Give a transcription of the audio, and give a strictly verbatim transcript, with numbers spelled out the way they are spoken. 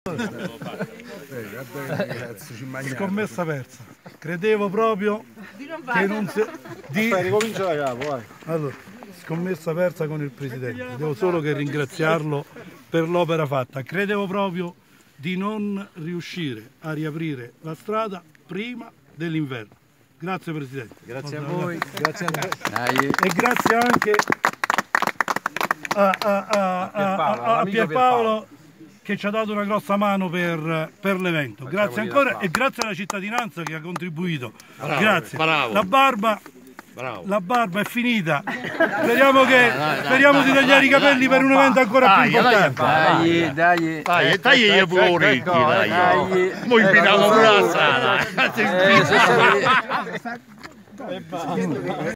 Scommessa persa. Credevo proprio che non si... Di... Ricomincia da capo, vai. Allora, scommessa persa con il Presidente. Devo solo che ringraziarlo per l'opera fatta. Credevo proprio di non riuscire a riaprire la strada prima dell'inverno. Grazie Presidente. Grazie a voi. Grazie a e grazie anche a, a, a, a, a, a Pierpaolo che ci ha dato una grossa mano per, per l'evento. Grazie ancora e grazie alla cittadinanza che ha contribuito. Bravo, grazie. Bravo. La barba, bravo. La barba è finita. Speriamo, che, speriamo di tagliare i capelli per un evento ancora più importante. Dai, dai, dai, tagli pure orecchi, dai. Mo invitiamo pure la sala.